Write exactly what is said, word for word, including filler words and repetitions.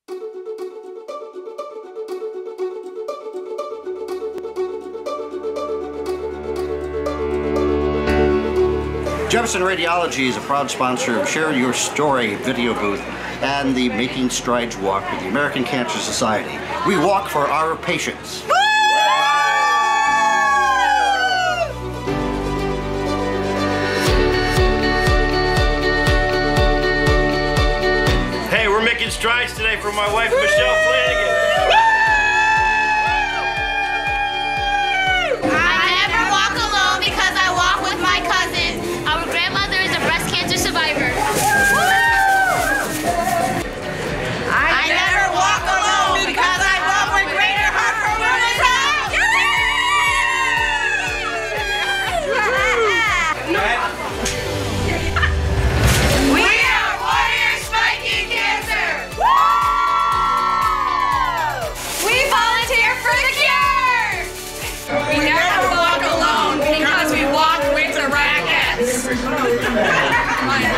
Jefferson Radiology is a proud sponsor of Share Your Story video booth and the Making Strides Walk with the American Cancer Society. We walk for our patients. Hey, we're making strides today for my wife, Michelle Flanagan. We never walk alone because we walk with the rackets.